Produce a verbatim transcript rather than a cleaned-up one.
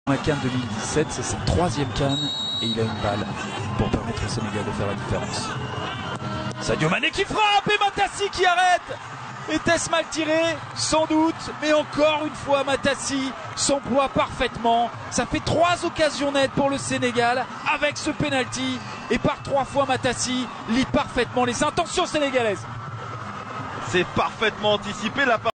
La CAN deux mille dix-sept, c'est sa troisième CAN et il a une balle pour permettre au Sénégal de faire la différence. Sadio Mané qui frappe et Matassi qui arrête. Était-ce mal tiré? Sans doute, mais encore une fois Matassi s'emploie parfaitement. Ça fait trois occasions nettes pour le Sénégal avec ce penalty et par trois fois Matassi lit parfaitement les intentions sénégalaises. C'est parfaitement anticipé la